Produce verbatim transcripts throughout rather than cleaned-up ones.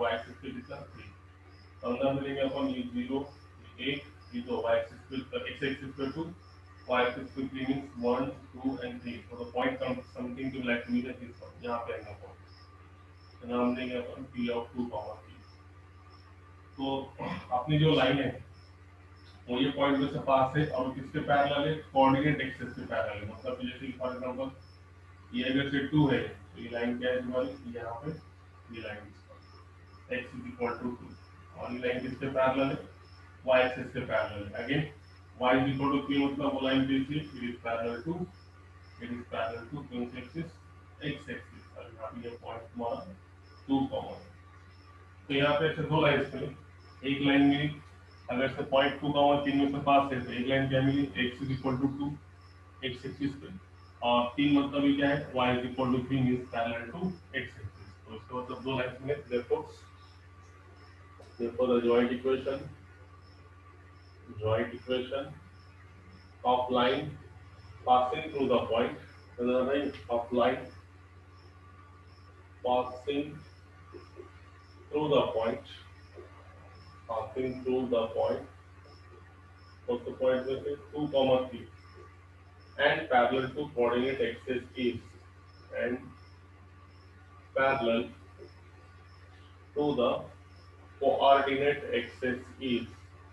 और y axis पे कितना थ्री। अंदर मिलेंगे अपन ये जीरो एट, ये तो y एक्सिस पे x एक्सिस पे टू, y एक्सिस पे three means one two and three. तो the point come something to like mean this one, यहां पे आएगा पॉइंट, तो नाम देंगे अपन p of two comma three. तो अपनी जो लाइन है वो ये पॉइंट में से पास है और किसके पैरेलल है, कोऑर्डिनेट एक्सिस के पैरेलल है। मतलब कि जैसे फॉर एग्जांपल ये अगर से टू है तो ये लाइन क्या है हमारी, यहाँ पे ये line x is equal to two, और ये लाइन किसके पैरेलल है, y एक्सिस के पैरेलल है। Again y is equal to three, मतलब वो लाइन कैसी है, it is parallel to it is parallel to कौन सी एक्सिस, x एक्सिस, और यहाँ पे ये पॉइंट हमारा टू कॉमन है। तो यहाँ पे ऐसे दो लाइन्स मिली, एक लाइन मिली अगर से पॉइंट टू का तीन में से पास है तो एक लाइन क्या मिली, x is equal to two x axis पे, और तीन मतलब ये क्या है, y इज इक्वल टू थ्री means parallel to x axis. तो इसका मतलब दो लाइन्स मिले। Therefore therefore the joint equation joint equation of line passing through the point, the line of line passing through the point passing through the point, what's the point with it, two comma three, and parallel to coordinate axis is and parallel to the coordinate axis is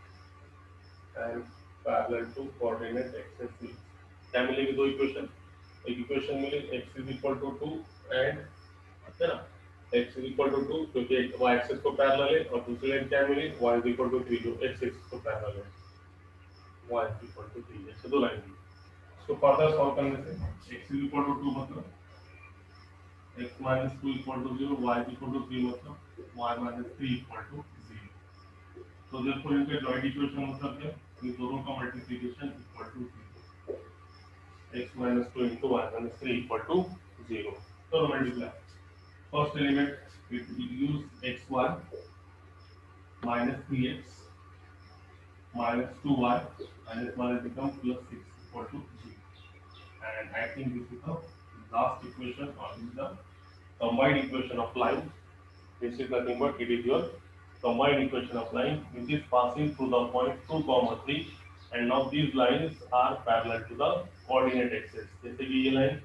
and parallel to coordinate axis is। क्या मिलेगी दो equation, एक equation मिली x is equal to two and है ना, x is equal to two क्योंकि y axis को parallel है, और दूसरी लाइन क्या मिली, y is equal to three जो x एक्सिस को पैरेलल है, y is equal to three. ऐसे दो लाइन मिली। इसको फर्दर सॉल्व करने से x is equal to two मतलब x minus two equal to zero, y is equal to three मतलब y minus three equal to zero. तो देखो इनके जॉइंट इक्वेशन मतलब क्या, इन दोनों का multiplication equal to zero, x minus two into y minus three equal to zero. तो multiply first element, it will use x one minus three x minus two y and it will become plus six equal to zero. And I think this is the last equation, or this is the combined equation of line. This is nothing but it is your combined equation of line which is passing through the point two comma three, and now these lines are parallel to the coordinate axis। जैसे कि ये line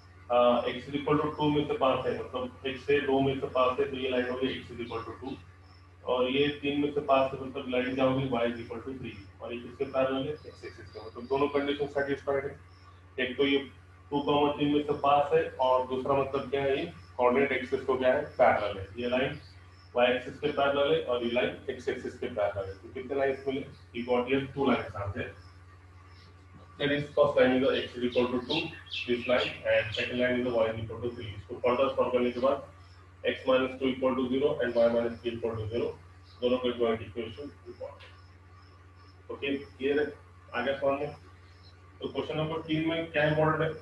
x is equal to two में से पास है, मतलब x से दो में से पास है, तो ये लाइन होगी x is equal to two, और ये तीन में से पास है मतलब लाइन क्या होगी, y is equal to three, और ये किसके पैरेलल है, x एक्सिस के। मतलब दोनों कंडीशन सेटिस्फाइड है, एक तो ये टू कॉमा तीन में से पास है, और दूसरा मतलब क्या है, ये कोऑर्डिनेट एक्सिस को क्या है, पैरेलल है। ये लाइन y एक्सिस के पैरेलल है और ये लाइन x एक्सिस के पैरेलल है। तो कितने लाइंस मिले, you got here two lines are there। That is first line is the x is equal to two, this line, and second line is the y is equal to three. इसको further solve करने के बाद x minus two equal to zero and y minus three equal to zero, दोनों के joint equation important. Okay clear है, आगे समझ में। तो क्वेश्चन नंबर तीन में क्या इंपॉर्टेंट है,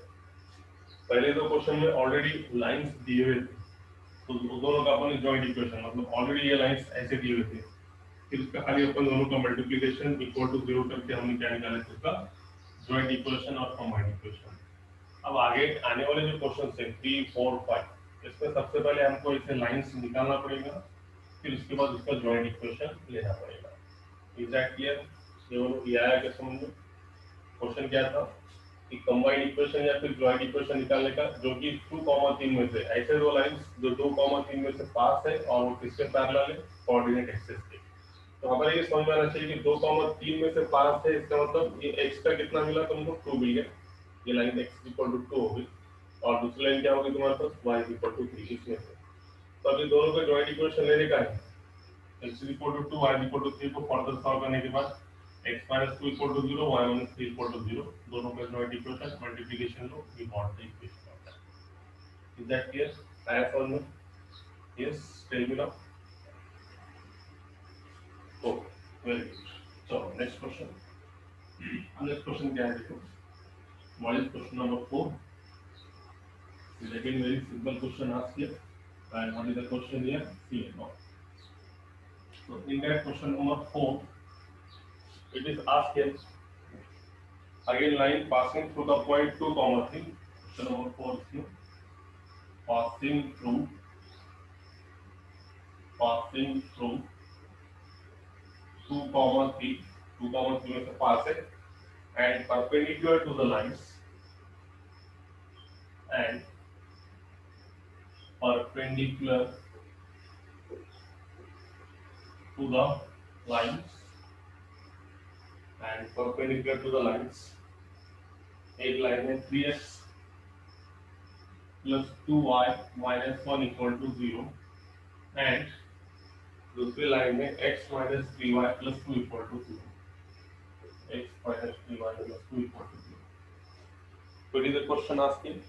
पहले दो क्वेश्चन में ऑलरेडी लाइंस दिए हुए थे, तो दोनों का अपन जॉइंट इक्वेशन, मतलब ऑलरेडी ये लाइंस ऐसे दिए हुए थे, फिर उसका खाली अपन दोनों का मल्टीप्लिकेशन इक्वल टू जीरो करके हमने क्या निकाला था, इसका जॉइंट इक्वेशन और कंबाइंड इक्वेशन। अब आगे आने वाले जो क्वेश्चन है थ्री फोर फाइव, इसमें सबसे पहले हमको इसे लाइंस निकालना पड़ेगा, फिर उसके बाद उसका जॉइंट इक्वेशन लेना पड़ेगा। इज दैट क्लियर, ये आया क्या समझ में। क्वेश्चन क्या था कि कंबाइंड इक्वेशन या फिर जॉइंट इक्वेशन निकालने का, जो कि टू कॉमा तीन में से ऐसे दो लाइंस जो दो कॉमा तीन में से पास है और वो किसके पैरेलल है, कोऑर्डिनेट एक्सिस के। तो हमारे ये समझ में आना चाहिए कि दो कॉमा तीन में से पास है, इसका मतलब ये x का कितना मिला तुमको, टू मिल गया, ये line x equal to two होगी, और दूसरी लाइन क्या होगी तुम्हारे पास, y इक्वल टू थ्री इसमें से। तो अभी दोनों का जॉइंट इक्वेशन लेने का है, x equal to two, y equal to three को फर्दर सॉल्व करने के बाद x minus two equal to zero, y minus three equal to zero, दोनों का जॉइंट इक्वेशन मल्टीप्लिकेशन लो, we got the equation of that। Is that clear? आया समझ में? Yes, tell me now। Oh, very good। चलो next question. Next question क्या है देखो, what is question number four? Is again very simple question asked here, and what is the question here? See it now। So in that question number four, it is asked here, again line passing through the point two comma three, question number four is here, passing through passing through two comma three, two comma three में से पास है and perpendicular to the lines and perpendicular to the lines and perpendicular to the lines. एक line है three x plus two Y minus one equal to zero and दूसरी line में x minus three y plus two equal to zero. x minus three y plus two equal to zero. What is the question asking?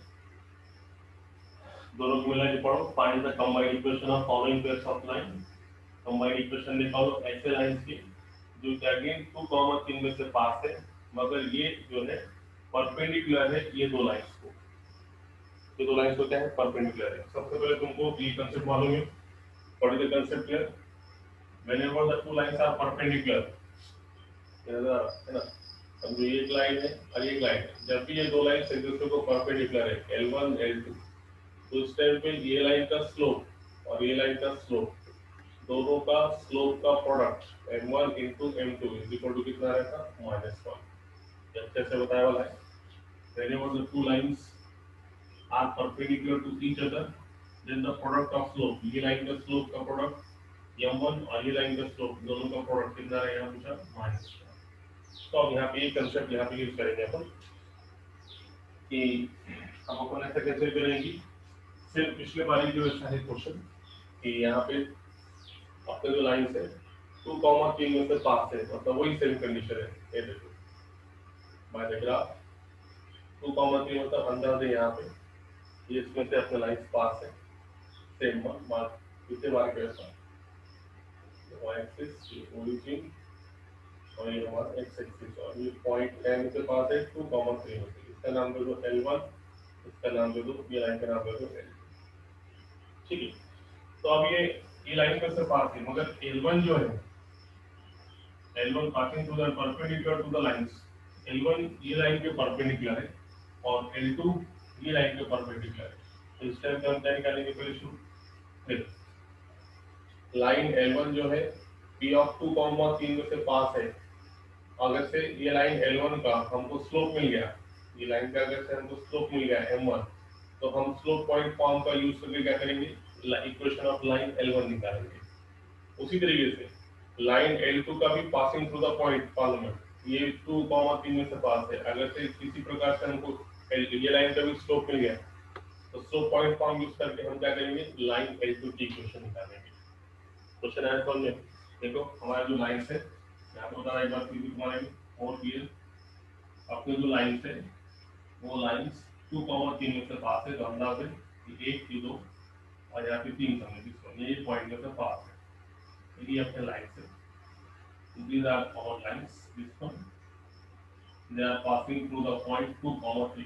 दोनों को मिला के पढ़ो. Find the combined equation of following pairs of line. combined equation निकालो ऐसे lines की जो again to comma तीन में से पास है मगर ये जो है परपेंडिकुलर है ये दो लाइंस को. ये दो लाइंस को क्या है? परपेंडिकुलर है. सबसे पहले तुमको ये कंसेप्ट मालूम है. What is the concept here? Whenever the two lines are perpendicular है ना, समझो ये एक लाइन है और ये एक लाइन है. जब भी ये दो लाइंस एक दूसरे को परपेंडिकुलर है एल वन एल टू तो इस टाइम पे ये लाइन का स्लोप और ये लाइन का स्लोप दोनों का स्लोप का product m one into m two is equal to कितना रहता? Minus one. अच्छे से बताया वाला है. Whenever the two lines are perpendicular to each other, then the product of slope, ये लाइन का स्लोप का प्रोडक्ट एम वन और ये लाइन का स्लोप दोनों का प्रोडक्ट कितना रहेगा? पूछा माइनस वन. तो अब यहाँ पे ये कंसेप्ट यहाँ पे यूज करेंगे अपन कि हम अपन ऐसे कैसे करेंगे. सिर्फ पिछले बार जो ऐसा है क्वेश्चन कि यहाँ पे अपने जो लाइन है टू कॉमा तीन में से पास है मतलब वही सेम कंडीशन है. ये देखो by the graph two comma तीन मतलब अंदाज है यहाँ पे ये इसमें से अपने लाइन पास है सेम मार्क कितने मार्क है ऐसा y एक्सिस ये ओरिजिन और ये हमारा x एक्सिस और ये पॉइंट m के पास है टू कॉमा तीन में से. इसका नाम दे दो एल वन, इसका नाम दे दो, ये लाइन का नाम दे दो एल टू. ठीक है. तो अब ये ये लाइन में से पास है मगर एल वन जो है L one passing to the perpendicular to the lines. L one ये लाइन के परपेंडिकुलर है और एल टू ये लाइन के परपेंडिकुलर है. तो इस टाइम पे हम क्या निकालेंगे? पहले शुरू फिर लाइन एल वन जो है p ऑफ टू कॉमा तीन में से पास है. अगर से ये लाइन एल वन का हमको स्लोप मिल गया, ये लाइन का अगर से हमको स्लोप मिल गया एम वन तो हम स्लोप पॉइंट फॉर्म का यूज करके क्या करेंगे? Equation of line L one निकालेंगे. उसी तरीके से लाइन एल टू का भी passing through the point form में ये टू कॉमा तीन में से पास है. अगर से किसी प्रकार से हमको ये लाइन का भी स्लोप मिल गया तो स्लोप पॉइंट फॉर्म यूज करके हम क्या करेंगे? लाइन एल टू की इक्वेशन निकालेंगे. क्वेश्चन है समझ में. देखो हमारा जो लाइन है यहाँ पे बताना एक बार फिर तुम्हारे और क्लियर. अपने जो लाइन है वो लाइंस टू कॉमा तीन में से पास है. तो अंदाज है कि एक की दो और यहाँ पे तीन समझ ये पॉइंट में से पास है. ये अपने लाइन से these are our lines. This one they are passing through the point two comma three.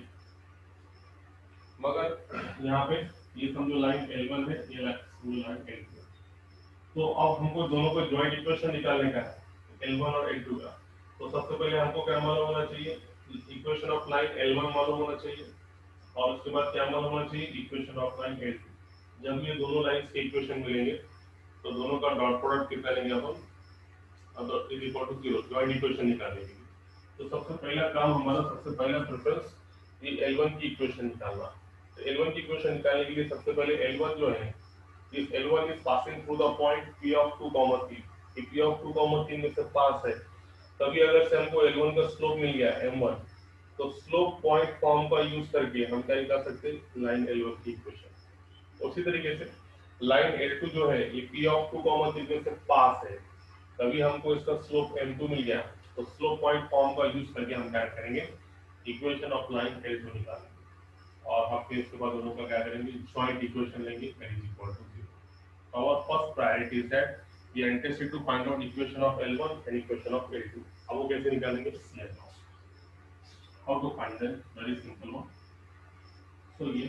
मगर यहाँ पे ये समझो लाइन एल वन है ये लाइन एल टू. तो अब हमको दोनों को जॉइंट इक्वेशन निकालने का है एल वन और एल टू का. तो सबसे पहले हमको क्या मालूम होना चाहिए? Equation of line L one मालूम होना चाहिए और उसके बाद क्या मालूम होना चाहिए? Equation of line L two. जब ये दोनों लाइंस के इक्वेशन मिलेंगे तो दोनों का डॉट प्रोडक्ट कितना लेंगे अपन? अब is equal to zero. Joint equation निकालेंगे. तो सबसे पहला काम हमारा सबसे पहला प्रेफरेंस ये एल वन की इक्वेशन निकालना. तो एल वन की इक्वेशन निकालने के लिए सबसे पहले एल वन जो है इस L one is passing through the point p of two comma तीन. p ऑफ टू कॉमा तीन में से पास है तभी अगर से हमको एल वन का स्लोप मिल गया एम वन तो स्लोप पॉइंट फॉर्म का यूज करके हम क्या निकाल सकते हैं? लाइन एल वन की इक्वेशन. उसी तरीके से लाइन एल टू जो है ये p ऑफ टू कॉमा तीन में से पास है तभी हमको इसका स्लोप एम टू मिल गया. तो स्लोप पॉइंट फॉर्म का यूज करके हम क्या करेंगे? Equation of line L two निकालेंगे और हम फिर इसके बाद दोनों का क्या करेंगे? जॉइंट इक्वेशन लेंगे L is equal to zero. Our first priority is that we are interested to find out equation of L one and equation of L two. अब वो कैसे निकालेंगे? How to find them? Very simple one. So ये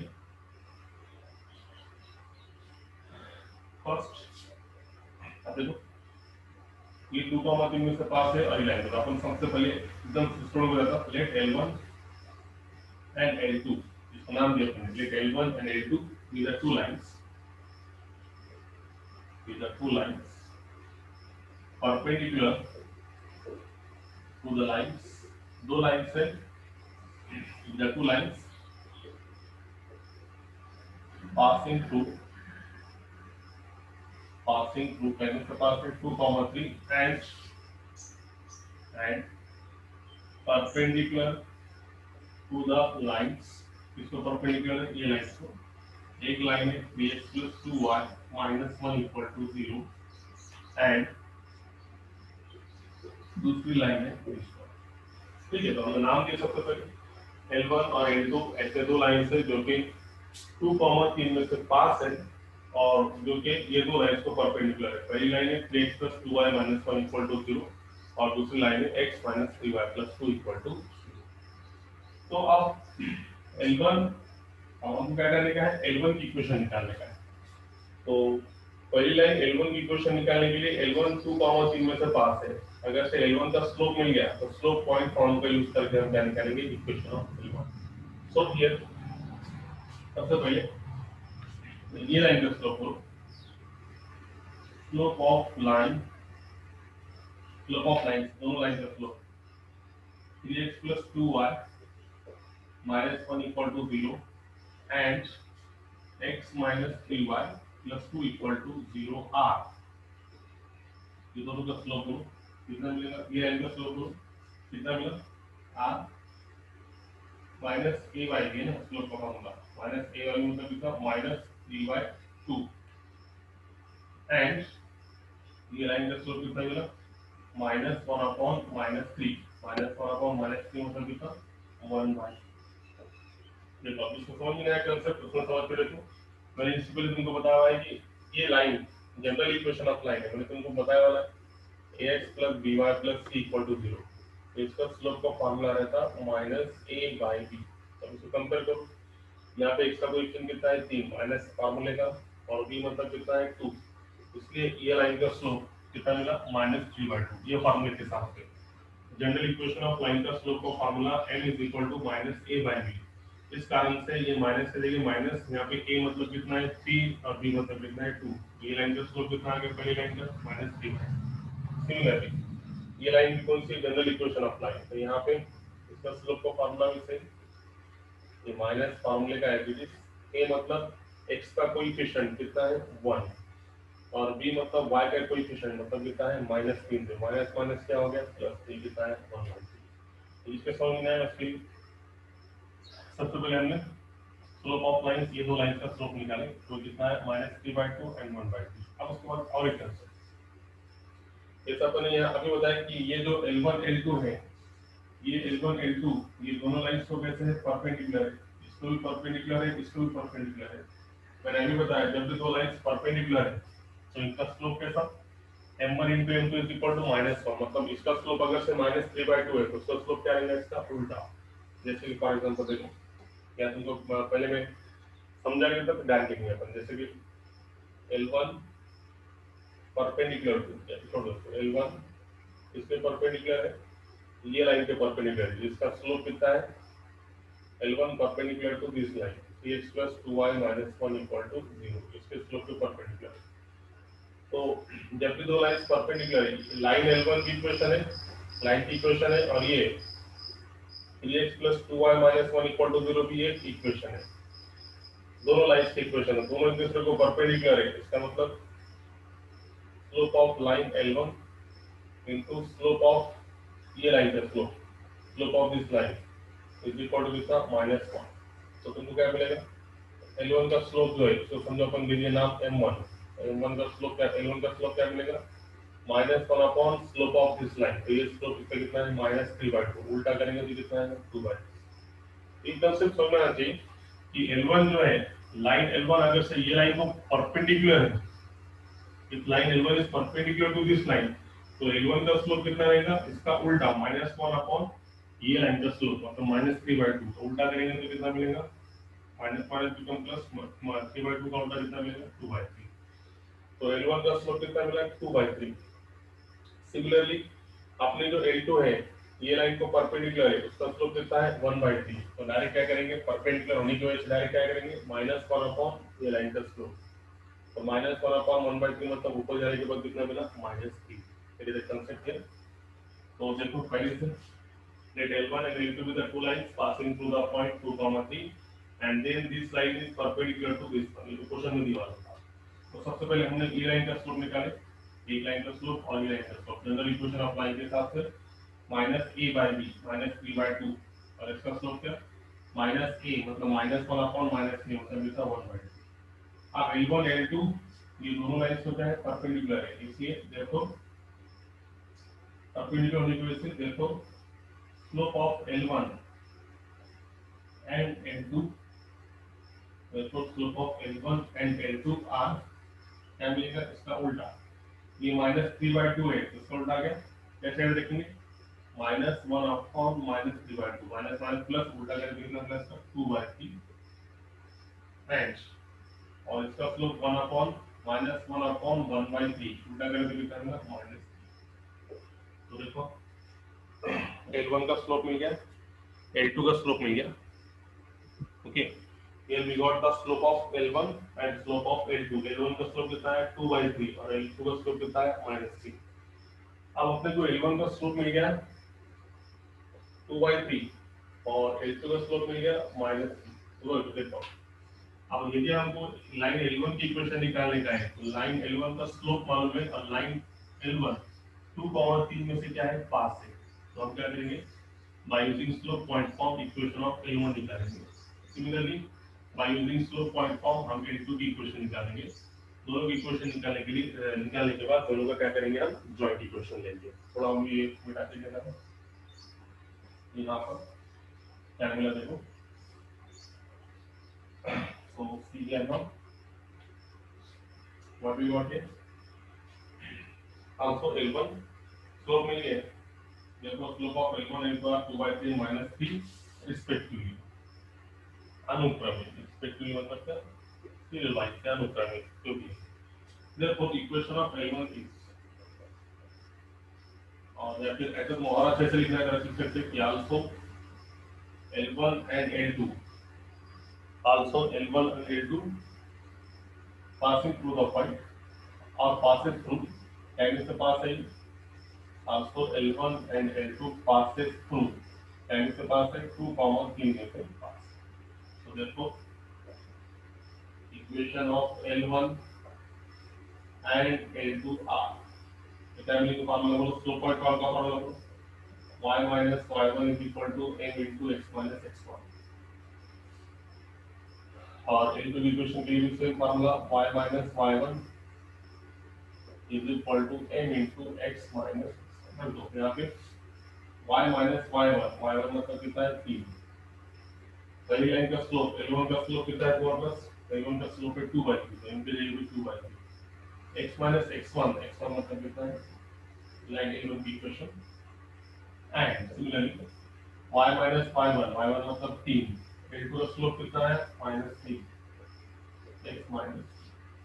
first अब देखो ये to comma तीन में से पास है और लाइन. तो अपन सबसे पहले एकदम स्ट्रोंग हो जाता let L one and L two. इसका नाम दिया अपन let L one and L two. these are two lines with the two lines perpendicular to the lines, दो lines है, with the two lines passing through passing through कहने से passing two comma three and and perpendicular to the lines, इसको perpendicular है ये lines को, एक line है three x plus two y minus one equal to zero and दूसरी line है इसको, ठीक है। तो हम नाम दे सकते पहले एल वन और एल टू, ऐसे दो लाइन है जो कि टू कॉमा तीन में से पास है और जो कि ये दो लाइन्स को परपेंडिकुलर है। पहली लाइन है three x plus two y minus one equal to zero और दूसरी लाइन है x minus three y plus two equal to zero। तो अब एल वन हमको क्या करने का है, एल वन की इक्वेशन निकालने का है। तो पहली लाइन एल वन की इक्वेशन निकालने के लिए एल वन टू कॉमा तीन में से पास है, अगर से एल वन का स्लोप मिल गया तो स्लोप पॉइंट फॉर्म का यूज करके हम क्या निकालेंगे, equation of L one. So here सबसे पहले ये लाइन का स्लोप लो, slope of line slope of line दोनों लाइन का slope three x plus two y minus one equal to zero and x minus three y plus two equal to zero r। ये दोनों का slope लो कितना मिलेगा, ये line का slope लो कितना मिला r माइनस ए वाई है ना, स्लोप का फॉर्मूला माइनस ए वाई मतलब कितना minus three y two and ये लाइन का स्लोप कितना मिला minus one upon minus three, minus one upon minus three मतलब कितना वन बाई। देखो अब इसको समझ में आया कंसेप्ट, उसमें समझ के रखो। मैंने इससे पहले तुमको बताया हुआ है कि ये line general equation of line है, मैंने तुमको बताया वाला ax plus by plus c equal to zero, तो इसका स्लोप का फार्मूला रहता माइनस ए बाई बी। अब इसको कंपेयर करो, यहाँ पे x का कोएफिशिएंट कितना है तीन माइनस फार्मूले का और b मतलब कितना है टू, इसलिए ये लाइन का स्लोप कितना मिला माइनस थ्री बाई टू। ये फार्मूले के हिसाब से जनरल इक्वेशन ऑफ लाइन का स्लोप का formula m is equal to minus A by b. इस कारण से ये माइनस से लेके माइनस, यहाँ पे a मतलब कितना है थ्री और b मतलब कितना है टू, ये लाइन का स्लोप कितना आ गया पहली लाइन का माइनस थ्री। सिमिलरली ये लाइन भी कौन सी जनरल इक्वेशन ऑफ लाइन, तो यहाँ पे इसका स्लोप का फार्मूला भी सेम, ये माइनस फार्मूले का एज इट इज, a मतलब x का कोएफिशिएंट कितना है वन और b मतलब y का कोएफिशिएंट मतलब कितना है माइनस तीन, से माइनस माइनस क्या हो गया प्लस थ्री, कितना है वन। तो इसके समझ में आया। फिर सबसे पहले हमने स्लोप ऑफ लाइन ये दो लाइन का स्लोप निकाले तो कितना है minus three by two and one by three. अब उसके बाद और एक कंसेप्ट, जैसा अपने यहाँ अभी बताया कि ये जो एल वन एल टू है, ये एल वन एल टू ये दोनों लाइंस को कैसे है परपेंडिकुलर है, इसको भी परपेंडिकुलर है इसको भी परपेंडिकुलर है। मैंने अभी बताया जब भी दो लाइंस परपेंडिकुलर है तो इनका स्लोप कैसा m one into m two is equal to minus one, मतलब इसका स्लोप अगर से माइनस थ्री बाई टू है तो उसका स्लोप क्या रहेगा इसका उल्टा। जैसे कि फॉर एग्जांपल देखो, या तुमको पहले मैं समझा गया था डायरेक्ट लिखेंगे अपन, जैसे कि एल वन परपेंडिकुलर टू छोड़ो एल वन इसके परपेंडिकुलर है, ये लाइन के परपेंडिकुलर है, जिसका स्लोप कितना है L one perpendicular to this line three x plus two y minus one equal to zero, इसके स्लोप के परपेंडिकुलर है। तो जब भी दो लाइंस परपेंडिकुलर है, लाइन एल वन की इक्वेशन है, लाइन की इक्वेशन है और ये three x plus two y minus one equal to zero भी एक इक्वेशन है, दोनों लाइंस की इक्वेशन है, दोनों एक दूसरे को परपेंडिकुलर है। इसका मतलब slope of line L one into slope of ये लाइन का slope slope of this line is equal to कितना माइनस वन। तो तुमको क्या मिलेगा एल वन का स्लोप जो है इसको समझो अपन दीजिए नाम एम वन, एम वन का स्लोप क्या एल वन का स्लोप क्या मिलेगा minus one upon slope of this line, तो ये स्लोप इसका कितना है माइनस थ्री बाई टू, उल्टा करेंगे तो कितना है टू बाई। एकदम से समझना चाहिए कि एल वन जो है लाइन एल वन अगर से ये लाइन को परपेंडिकुलर है, if line L one is perpendicular to this line तो एल वन का स्लोप कितना रहेगा इसका उल्टा माइनस वन अपॉन ये लाइन का स्लोप मतलब माइनस थ्री बाई टू, तो उल्टा करेंगे तो कितना मिलेगा minus minus become plus three by two का उल्टा कितना मिलेगा टू बाई थ्री। तो एल वन का स्लोप कितना मिला टू बाई थ्री। सिमिलरली अपने जो एल टू है ये लाइन को परपेंडिकुलर है, उसका स्लोप कितना है वन बाई थ्री, तो डायरेक्ट क्या करेंगे परपेंडिकुलर होने की वजह से डायरेक्ट क्या करेंगे माइनस वन अपॉन ये लाइन का स्लोप, तो minus one upon one by three मतलब ऊपर जाने के बाद कितना मिला minus three. It is a concept here. तो देखो पहले से let L one and L two be the two lines passing through the point two comma three and then this line is perpendicular to this one। ये question में दिया हुआ था। तो सबसे पहले हमने ए लाइन का स्लोप निकाले, एक लाइन का स्लोप और ये लाइन का स्लोप। जनरल इक्वेशन अप्लाई के हिसाब से minus A by B minus B by two और इसका स्लोप क्या माइनस ए मतलब minus one upon minus three मतलब इसका वन बाई टू। अब एल वन एल टू ये दोनों लाइन्स होता है परपेंडिकुलर है, इसलिए देखो परपेंडिकुलर होने की वजह से देखो slope of L one and L two, therefore slope of L one and L two are क्या मिलेगा इसका उल्टा। ये माइनस थ्री बाई टू है, इसका उल्टा क्या कैसे देखेंगे minus one upon minus three by two minus minus plus उल्टा करके कितना प्लस का टू बाई थ्री एंड और इसका slope one upon minus one upon one by three उल्टा करके कितना माइनस। तो देखो L one का स्लोप मिल गया, L two का स्लोप मिल गया। Okay here we got the slope of L one and slope of L two। L one का स्लोप कितना है टू बाई थ्री और L two का स्लोप कितना है माइनस थ्री। अब अपने को L one का स्लोप मिल गया टू बाई थ्री और L two का स्लोप मिल गया माइनस थ्री। तो देखो अब यदि हमको लाइन L one की इक्वेशन निकालने का है तो लाइन L one का स्लोप मालूम है और line L one two comma three में से क्या है पास है, तो हम क्या करेंगे by using slope point form equation of L one निकालेंगे। Similarly by using slope point form हम L two की इक्वेशन निकालेंगे। दोनों की इक्वेशन निकालने के लिए निकालने के बाद दोनों का क्या करेंगे हम जॉइंट इक्वेशन लेंगे। थोड़ा हम ये मिटा के देना है यहाँ पर क्या मिला देखो so see here now what we got here also L one slope मिल गया, therefore slope of L one and L two are two by three minus three respectively अनुक्रमिक respectively मतलब क्या serial wise क्या अनुक्रमिक क्योंकि therefore equation of L one is और या फिर ऐसे मोहरा से लिखना कर सकते हैं कि also L one and L two also L one and L two passing through the point or passes through time से pass है also L one and L two passes through time से pass है two comma three में से pass। So therefore equation of L one and L two are family को formula बोलो slope point call का formula बोलो y minus y one is equal to m into x minus x one और L two की इक्वेशन के लिए भी same formula y minus y one is equal to m into x minus x one। तो यहाँ पे y minus y one y one मतलब कितना है तीन। पहली लाइन का स्लोप L one का स्लोप कितना है तुम्हारे पास L one का स्लोप है टू बाई थ्री तो इनके लिए भी two by three x minus x one x one मतलब कितना है लाइन L one की equation and similarly y minus y one y one मतलब तीन L two का स्लोप कितना है माइनस थ्री x minus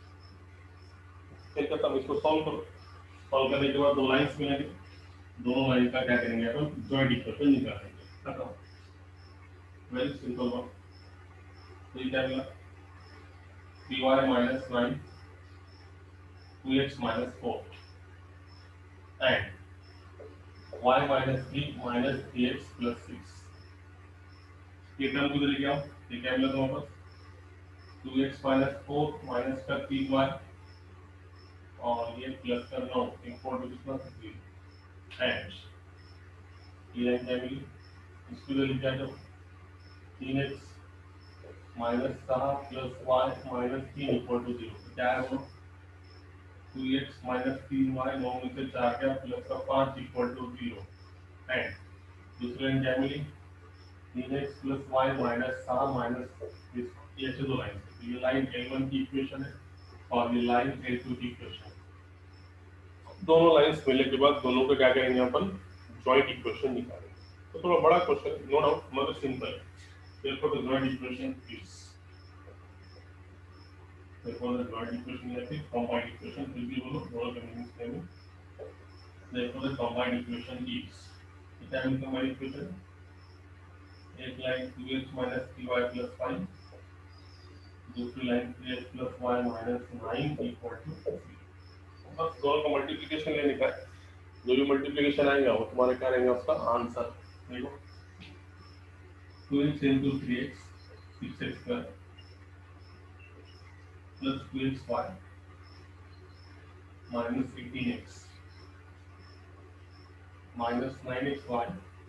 फिर खत्म। इसको सॉल्व करो, सॉल्व करने के बाद दो लाइंस मिलेंगे, दोनों लाइन का क्या करेंगे अपन जॉइंट इक्वेशन निकालेंगे। खत्म, वेरी सिंपल वन। तो ये क्या मिला three Y minus nine two x minus four and y minus three minus three x plus six। ये टर्म को इधर लेके आओ, ये क्या मिला तुम्हारे पास two x minus four minus का थ्री y और ये प्लस का नौ इम्पोर्ट कितना थ्री एंड ये लाइन क्या मिली इसको इधर लेके आ जाओ तीन एक्स माइनस सात प्लस वाई माइनस तीन इक्वल टू जीरो। क्या है वो टू एक्स माइनस तीन वाई नौ में से चार क्या प्लस का पाँच इक्वल टू जीरो एंड दूसरी लाइन क्या मिली तीन एक्स प्लस वाई माइनस सात माइनस ये ऐसे दो लाइन। ये लाइन L one की इक्वेशन है और ये लाइन L two की इक्वेशन है। दोनों लाइंस मिलने के बाद दोनों को क्या करेंगे अपन जॉइंट इक्वेशन निकालेंगे। तो थोड़ा बड़ा क्वेश्चन नो डाउट मगर simple. therefore the joint equation is therefore the joint equation या फिर combined equation फिर भी बोलो दोनों का मीनिंग सेम है। therefore the combined equation is क्या है combined equation एक line two x minus three y plus five दूसरी line three x plus y minus nine equal to C. बस दोनों का मल्टीप्लिकेशन लेने का है, जो भी मल्टीप्लिकेशन आएगा वो तुम्हारे क्या रहेगा उसका आंसर। देखो two x into three x six x square plus two x y minus eighteen x minus nine x y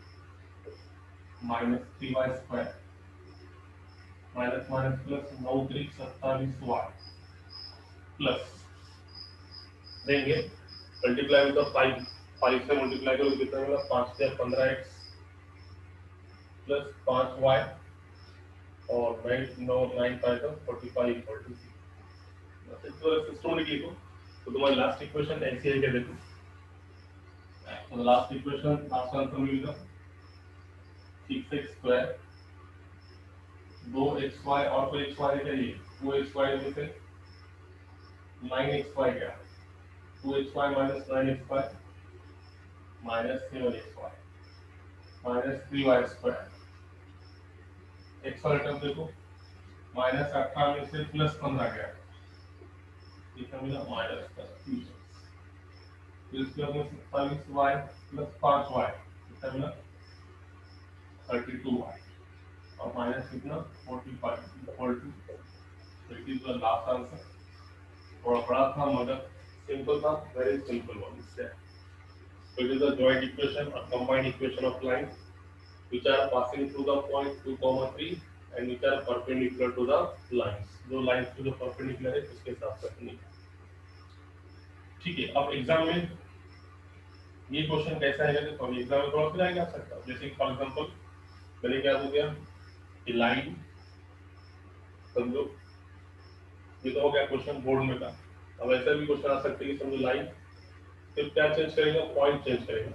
minus three y square minus minus plus नौ त्रिक सत्ताईस वाई प्लस देंगे मल्टीप्लाई विद फाइव, फाइव से multiply करो कितना मिला पाँच से पंद्रह एक्स प्लस पाँच वाई और नाइन नौ nine five forty five equal to C. Systematic लिखो तो तुम्हारी लास्ट इक्वेशन ऐसी है क्या देखो, तो लास्ट इक्वेशन लास्ट आंसर मिलेगा सिक्स एक्स स्क्वायर दो एक्स वाई और कोई एक्स वाई क्या ये टू एक्स वाई में से नाइन एक्स वाई क्या two x y minus nine x y minus seven x y minus three y square x वाला टर्म देखो माइनस अठारह में से प्लस पंद्रह गया कितना मिला माइनस तीस फिर इसके बाद में सत्ताईस वाई प्लस पाँच वाई कितना मिला थर्टी टू वाई और माइनस कितना forty five equal to it is the last answer. थोड़ा बड़ा था मगर सिंपल था, वेरी सिंपल वन इससे। So it is a joint equation or combined equation of lines which are passing through the point two comma three and which are perpendicular to the lines। जो lines to the perpendicular है उसके साथ साथ नहीं। ठीक है, अब exam में ये क्वेश्चन कैसा है तो एग्जाम में थोड़ा फिर आएगा सकता है। जैसे फॉर एग्जांपल मैंने क्या हो गया कि लाइन समझो ये तो हो गया क्वेश्चन बोर्ड में का। अब ऐसा भी क्वेश्चन आ सकता है कि समझो लाइन सिर्फ क्या चेंज करेगा पॉइंट चेंज करेगा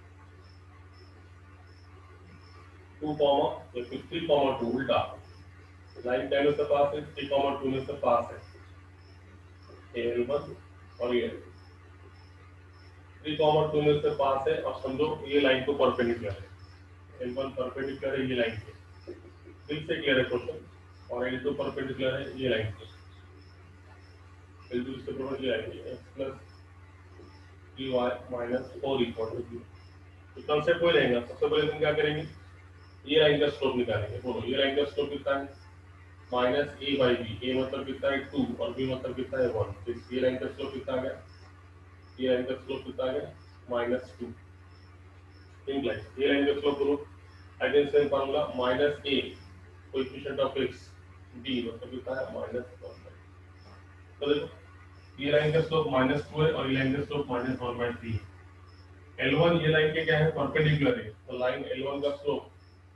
टू कॉमा या फिर थ्री कॉमा टू उल्टा लाइन टेन से पास है थ्री कॉमा टू में से पास है एल वन और ये थ्री कॉमा टू में से पास है और समझो ये लाइन को परपेंडिकुलर है एल वन परपेंडिकुलर है ये लाइन के फिर से क्लियर है क्वेश्चन और एल टू परपेंडिकुलर है ये लाइन के एल टू इसके ऊपर ये लाइन है x plus three Y minus four equal to zero. तो कांसेप्ट वही रहेगा। सबसे पहले हम क्या करेंगे ये लाइन का स्लोप निकालेंगे। बोलो ये लाइन का स्लोप कितना है minus A by B, A मतलब कितना है टू और बी मतलब कितना है वन। तो ये लाइन का स्लोप कितना आ गया ये लाइन का स्लोप कितना आ गया माइनस टू। इंप्लाइज ये लाइन का स्लोप बोलो again same formula minus A coefficient of x B मतलब कितना है माइनस वन। तो देखो ये लाइन का स्लोप माइनस टू है और ये लाइन का slope minus one by three है। एल वन ये लाइन के क्या है परपेंडिकुलर है तो लाइन एल वन का slope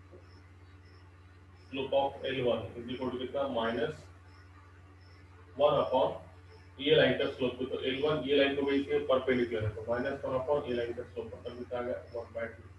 slope of L one is equal to कितना माइनस वन अपॉन ये लाइन का स्लोप। तो एल वन ये लाइन को वैसे परपेंडिकुलर है तो माइनस वन अपॉन ये लाइन का स्लोप मतलब कितना आ गया वन बाई टू।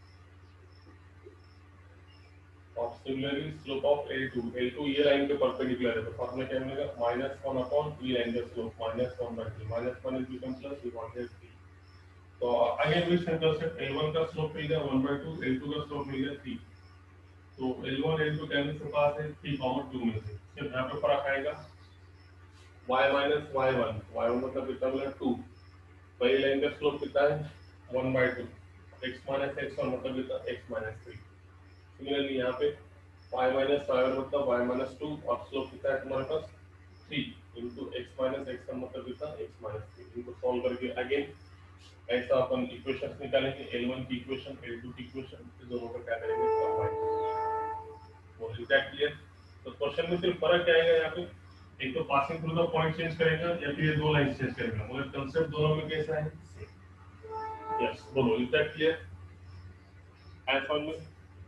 और similarly slope of L two L two ये लाइन के परपेंडिकुलर है तो फॉर्मूला क्या मिलेगा माइनस वन अपॉन ये लाइन का slope minus one by three minus one is become plus we wanted three. तो अगेन वी सिंपल से एल वन का स्लोप मिल गया one by two L two का स्लोप मिल गया थ्री। तो L one L two cancel से पास है थ्री कॉमा टू में से सिर्फ यहाँ पे फर्क आएगा y minus Y one Y one मतलब कितना मिला टू पहली लाइन का स्लोप कितना है one by two x minus x one मतलब कितना एक्स माइनस थ्री। सिमिलरली यहाँ पे y माइनस वाई वन मतलब y माइनस टू और स्लोप कितना है तुम्हारे पास three into x minus x one मतलब कितना एक्स माइनस थ्री। इनको सॉल्व करके अगेन ऐसा अपन इक्वेशंस निकालेंगे एल वन की इक्वेशन एल टू की इक्वेशन दोनों का क्या करेंगे कंबाइन। वो इज दैट क्लियर। तो क्वेश्चन में सिर्फ फर्क क्या आएगा यहाँ पे एक तो passing through the point change करेगा या फिर ये दो लाइन चेंज करेगा मगर कांसेप्ट दोनों में कैसा है सेम। यस बोलो is that clear I found me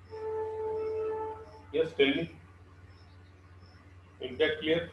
yes tell me is that clear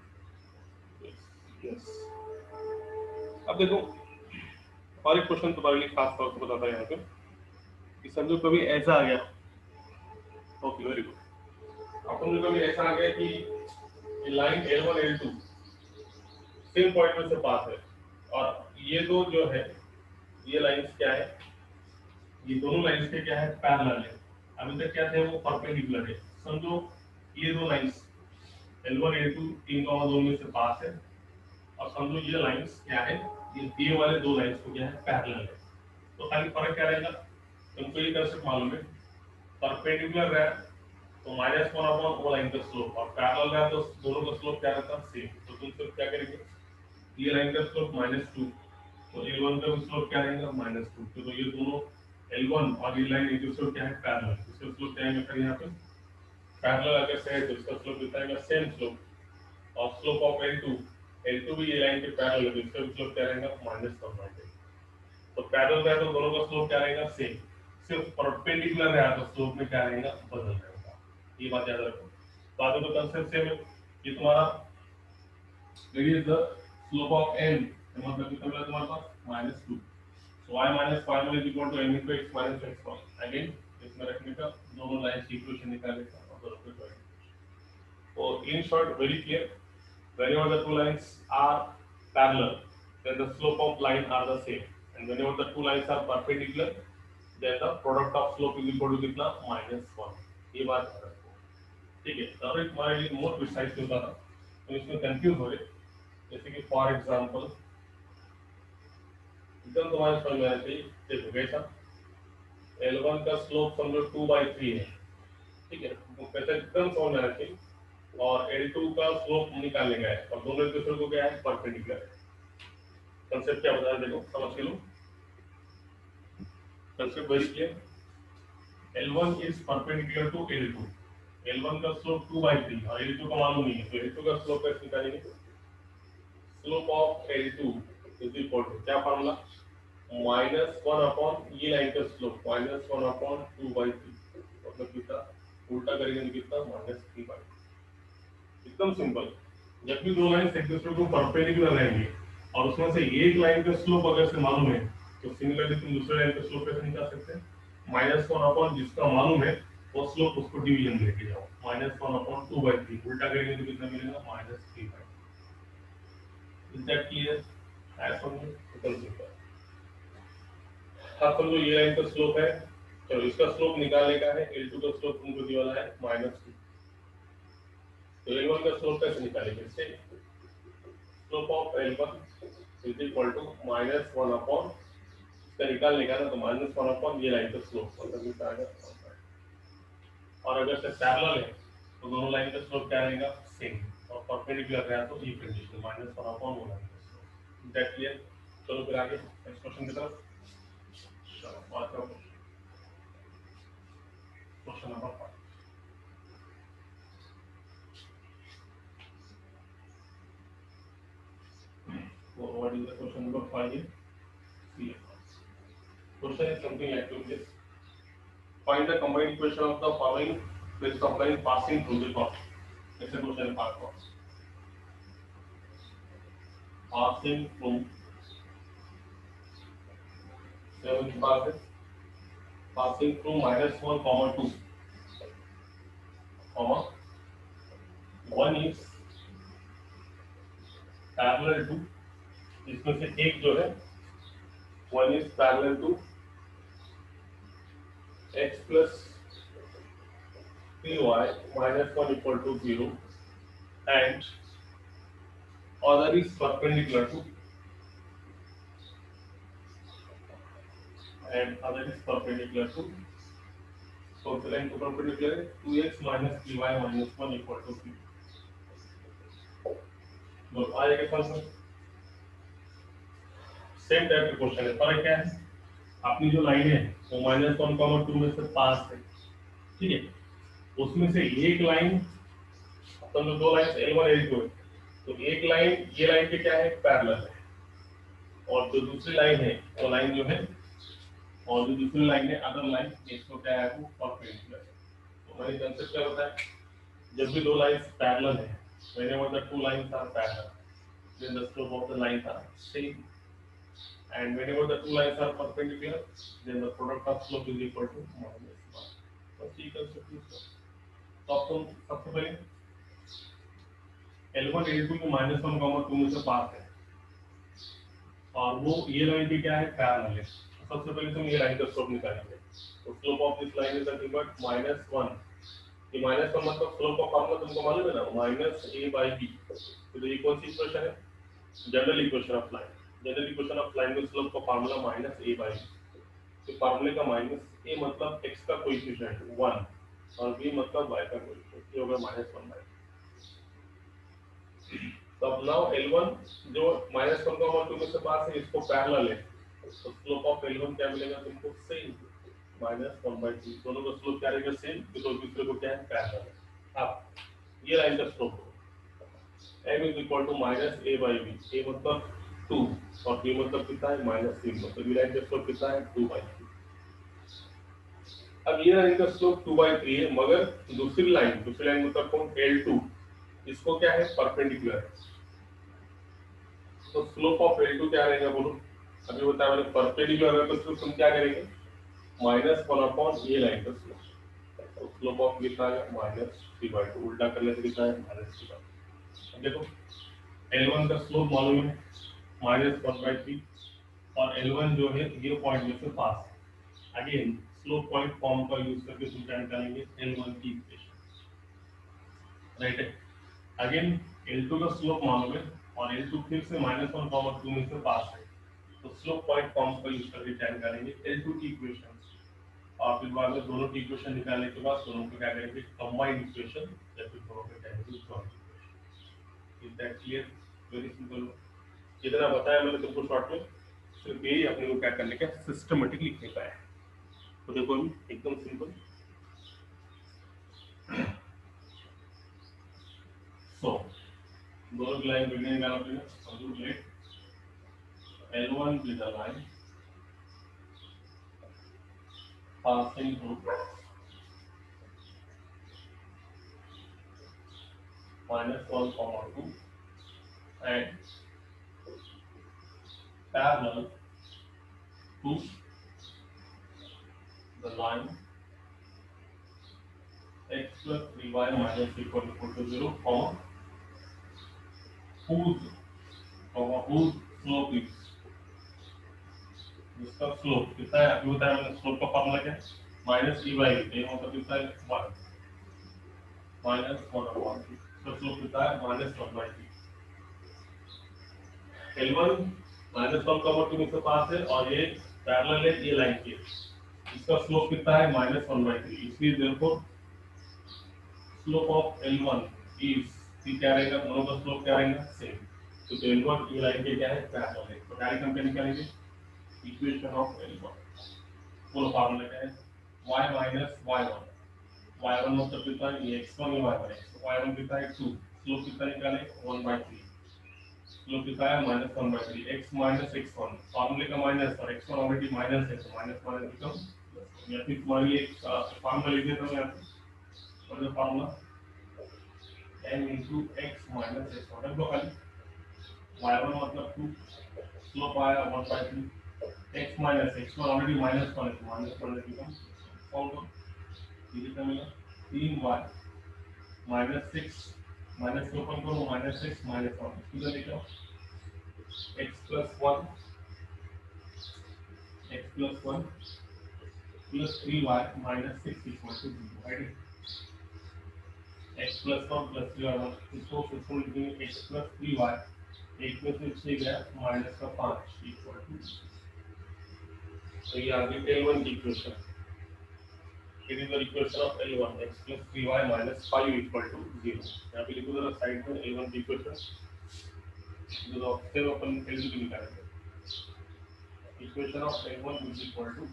yes. अब देखो और एक क्वेश्चन तुम्हारे लिए खास तौर से बताता है यहाँ पे कि समझो कभी ऐसा आ गया ओके वेरी गुड अब समझो कभी ऐसा आ गया कि line L one L two same point में से पास है और ये दो जो है ये लाइंस क्या है ये दोनों लाइंस के क्या है पैरेलल है। अभी तक क्या थे वो परपेंडिकुलर है। समझो ये दो lines L one L two तीन कॉमा दो में से पास है, और समझो ये लाइंस क्या है, ये ये वाले दो लाइंस को क्या है, पैरेलल है। तो खाली फर्क क्या रहेगा, तुमको ये कंसेप्ट मालूम है, परपेंडिकुलर रहा तो माइनस वन अपॉन वो लाइन का स्लोप, और पैरेलल रहा तो दोनों का स्लोप क्या रहता है, सेम। तो तुम सिर्फ क्या करेंगे, ये लाइन का स्लोप माइनस टू, तो एल वन का स्लोप क्या रहेगा, माइनस टू। तो ये दोनों एल वन और ये लाइन एक दूसरे को क्या है, पैरेलल, इसका स्लोप क्या है फिर यहाँ पे पैरेलल अगर से है तो इसका स्लोप कितना है, सेम स्लोप। और slope of L two, L two भी ये लाइन के पैरेलल है तो इसका स्लोप क्या रहेगा, माइनस वन बाई टू। तो पैरेलल है तो दोनों का स्लोप क्या रहेगा, सेम। सिर्फ परपेंडिकुलर है तो स्लोप में क्या रहेगा, बदल रहेगा। ये बात याद रखो। बाकी तो कंसेप्ट सेम है। ये तुम्हारा it is the slope of n, मतलब कितना मिला तुम्हारे पास, minus two. So y minus five is equal to n into x minus x one. अगेन इसमें रखने का, दोनों लाइन की इक्वेशन निकालने का और दोनों को जोड़। So in short, very clear. Whenever the two lines are parallel, then the slope of line are the same. And whenever the two lines are perpendicular, then the product of slope is equal to कितना, minus one. ये बात याद रखो, ठीक है। अब एक हमारे लिए more precise होता था, तो इसमें कंफ्यूज हो रहे, जैसे कि फॉर एग्जांपल एकदम तुम्हारे समझ में आना चाहिए। देखो कैसा, एल वन का स्लोप समझो टू बाई थ्री है, ठीक है, तो कैसे एकदम समझ में आना चाहिए। और एल टू का स्लोप निकालने का है, और दोनों एक दूसरे को क्या है, परपेंडिकुलर है। कंसेप्ट क्या बता रहे, देखो समझ के लो, concept very clear. L one is perpendicular to L two, L one का स्लोप टू बाई थ्री और एल टू का मालूम नहीं है, तो एल टू का स्लोप कैसे निकालेंगे, slope of L two is equal to क्या फॉर्मूला, माइनस वन अपॉन ये लाइन का slope minus one upon two by three, मतलब कितना, उल्टा करेंगे तो कितना, माइनस थ्री बाई। एकदम सिंपल। जब भी दो लाइन एक दूसरे को परपेंडिकुलर रहेंगे और उसमें से एक लाइन का स्लोप अगर से मालूम है, तो सिमिलरली तुम दूसरे लाइन का स्लोप कैसे निकाल सकते हैं, माइनस वन अपॉन जिसका मालूम है वो स्लोप उसको डिवीजन लेके जाओ, minus one upon two by three, उल्टा करेंगे तो कितना मिलेगा, minus three by. Is that clear? एज समझो, एकदम सिंपल। अब समझो ये लाइन का स्लोप है, चलो इसका स्लोप निकालने का है, एल टू का स्लोप तुमको दिया वाला है माइनस टू, तो एल वन का स्लोप कैसे निकालेंगे, इससे slope of L one is equal to minus one upon, इसका निकालने का ना तो माइनस वन अपॉन ये लाइन का स्लोप, मतलब कितना आएगा, और अगर से पैरेलल है तो दोनों लाइन का स्लोप क्या रहेगा, सेम, और परपेंडिकुलर रहा तो ये कंडीशन माइनस वन अपॉन वो लाइन का स्लोप। That clear? चलो फिर आगे नेक्स्ट क्वेश्चन की तरफ। चलो बात करो, question number five. So what is the question number five here? See, question is something like this. Find the combined equation of the following with of line passing through the curve. It's a question part one. Passing through seven passes, passing through minus one comma two, comma one is parallel to, इसमें से एक जो है one is parallel to x plus three y minus one equal to zero, and other is perpendicular to, and other is perpendicular to, so the line to perpendicular है two x minus three y minus one equal to zero. तो आगे के function same type के question है, फर्क क्या है, अपनी जो लाइन है वो माइनस वन कॉमा टू में से पास है, ठीक है, उसमें से एक लाइन, समझो दो line L one L two है, तो एक लाइन ये लाइन के क्या है, पैरेलल है, और जो दूसरी लाइन है वो लाइन जो है, और जो दूसरी लाइन है अदर लाइन, इसको क्या है, वो परपेंडिकुलर है। तो हमारी कंसेप्ट क्या होता है, जब भी दो लाइंस पैरेलल है, whenever the two lines are parallel, then the slope of the lines are same, and whenever the two lines are perpendicular, then the product of slope is equal to minus one. तो ठीक है, तो अब तुम सबसे पहले L one L two में minus one comma two में से पास है, और वो ये लाइन भी क्या है, पैरेलल है। सबसे पहले तुम ये लाइन का स्लोप निकालेंगे, तो slope of this line is nothing but minus one ये माइनस वन मतलब स्लोप का फॉर्मूला तुमको मालूम है ना, माइनस ए बाई बी। तो ये कौन सी इक्वेशन है? General equation of line. General equation of line में स्लोप का formula minus A by B. तो फॉर्मूले का माइनस ए मतलब x का कोएफिशिएंट वन और b मतलब y का कोएफिशिएंट, ये होगा माइनस वन बाई। तो अब नाउ एल वन जो माइनस वन का टू में से पास है, इसको पैरेलल है, तो स्लोप ऑफ एल वन क्या मिलेगा तुमको? Same minus one by two. दोनों का स्लोप क्या रहेगा? सेम, तो दूसरे को क्या है? पैरेलल है। अब ये लाइन का slope m is equal to minus a by b। a मतलब टू और b मतलब कितना है? Minus three. मतलब ये लाइन का स्लोप कितना है? Two by three. अब ये लाइन का स्लोप टू बाई थ्री है, मगर दूसरी लाइन दूसरी लाइन मतलब कौन? एल टू, इसको क्या है? परपेंडिकुलर है। तो स्लोप ऑफ एल टू क्या रहेगा बोलो? अभी बताया मैंने, परपेंडिकुलर है तो स्लोप तुम क्या करेंगे? माइनस वन अपॉन ये लाइन का स्लोप। तो स्लोप ऑफ कितना है? Minus three by two. उल्टा करने से कितना है? Minus three by. देखो एल वन का स्लोप मालूम है माइनस वन बाई थ्री, और एल वन जो है ये पॉइंट में से पास है। अगेन स्लोप पॉइंट फॉर्म का यूज करके तुम क्या निकालेंगे? एल वन की इक्वेशन, राइट है। अगेन एल टू का स्लोप मालूम है और एल टू फिर से माइनस वन कॉमा टू में से पास है, तो स्लोप पॉइंट फॉर्म का यूज करके क्या निकालेंगे? एल टू की इक्वेशन। और फिर बाद में दोनों की इक्वेशन निकालने के बाद दोनों को क्या करेंगे? कंबाइंड इक्वेशन, या फिर दोनों को क्या करेंगे? Joint equation. Is that clear? Very simple. जितना बताया मैंने तुमको शॉर्ट में, सिर्फ यही अपने को क्या करने का? सिस्टमेटिक लिखने का है। तो देखो अभी एकदम सिंपल। सो दोनों की लाइन बिगनिंग निकालना पड़ेगा। समझो let L one is a line passing through minus one comma two and parallel to the line x plus three y minus equal to zero, comma whose comma whose slope is, जिसका slope कितना है? अभी बताया मैंने slope का formula क्या है? Minus E by B. मतलब कितना है? One minus one upon three. इसका स्लोप कितना है? Minus one by three. L one minus one comma two में से पास है और ये पैरेलल है ये लाइन के। इसका स्लोप कितना है? Minus one by three. इसलिए therefore slope of L one is, क्या रहेगा? दोनों का स्लोप क्या रहेगा? सेम। तो एल वन ये लाइन के क्या है? पैरेलल है। तो डायरेक्ट हम क्या निकालेंगे? Equation of L one. Full formula क्या है? y minus Y one. Y one मतलब कितना है? ये एक्स वन, ये वाई वन है। तो वाई वन कितना है? टू। स्लोप कितना निकाले? One by three. स्लोप कितना है? Minus one by three. X minus x one, फार्मूले का माइनस और एक्स वन ऑलरेडी माइनस है, तो माइनस माइनस बिकम, या फिर तुम्हारे लिए फार्मूला लिख देता हूँ यहाँ पे। और जो formula m into x minus x one तो खाली y वन मतलब टू, स्लोप आया one by three, x minus x one already minus one है, तो माइनस वन बिकम सॉल्व करो। ये कितना मिला? तीन y माइनस सिक्स, माइनस को ओपन करो, माइनस सिक्स माइनस वन, किधर लेके आओ? x plus one, x plus one plus three y minus six equal to zero, right? x plus one plus three Y, इसको सिंपल लिखेंगे x plus three Y, एक में से छः गया माइनस का पाँच इक्वल टू, तो ये आ गई एल वन की equation. It is the equation of L one, x plus three Y minus five equal to zero. यहाँ पे लिखो जरा साइड में एल वन की इक्वेशन, जो फिर अपन एल टू निकालेंगे। Equation of L one is equal to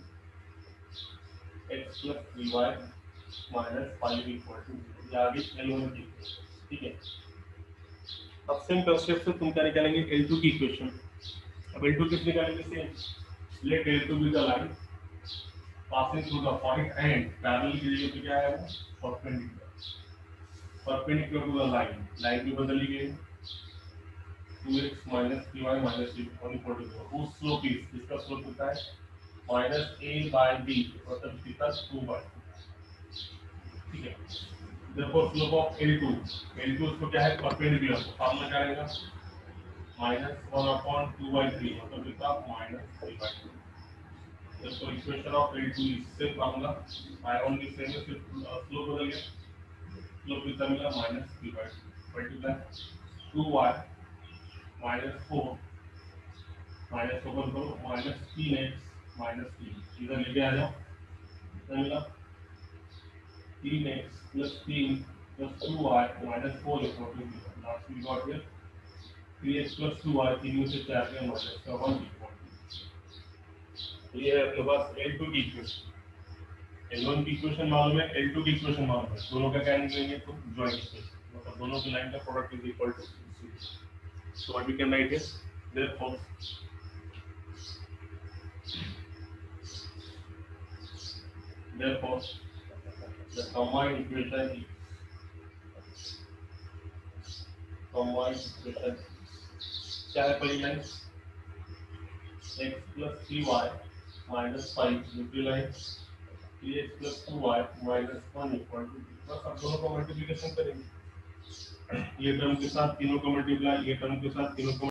x plus three Y minus five equal to zero. ये आ गई एल वन की इक्वेशन, ठीक है। अब सेम कंसेप्ट से तुम क्या निकालेंगे? एल टू की इक्वेशन। अब एल टू किस निकालेंगे? Same, let L two be the line passing through the point and parallel की जगह पे क्या है? वो perpendicular, perpendicular to the line. Line भी बदली गई, two x minus three Y minus one equal to zero. वो स्लोप इज, इसका स्लोप कितना है? माइनस ए बाय बी, मतलब कितना? टू बाय टू, ठीक है। therefore slope of L two, L two उसको क्या है? परपेंडिकुलर, फार्मूला क्या रहेगा? Minus one upon two by three, मतलब कितना? Minus three by two. therefore equation of L two is same formula, I only same है, सिर्फ स्लोप बदल गया। तो कितना मिला minus three by two multiply two Y minus four minus open करो माइनस तीन एक्स माइनस तीन इधर लेके आ जाओ कितना मिला तीन एक्स प्लस तीन प्लस two Y minus four equal to zero last we got here three x plus two Y तीन में से चार गया माइनस का वन इक्वल टू ये है अपने पास एल टू की इक्वेशन एल वन की इक्वेशन मालूम है एल टू की इक्वेशन मालूम है दोनों का क्या निकलेंगे तो जॉइंट इक्वेशन मतलब दोनों की लाइन का product is equal to so what we can write is therefore therefore the combined equation is combined equation क्या है पहली line x plus three y minus five दूसरी line three x plus two y minus one equal to बस अब दोनों को multiplication करेंगे ये टर्म के साथ तीनों को मल्टीप्लाई ये टर्म के साथ तीनों को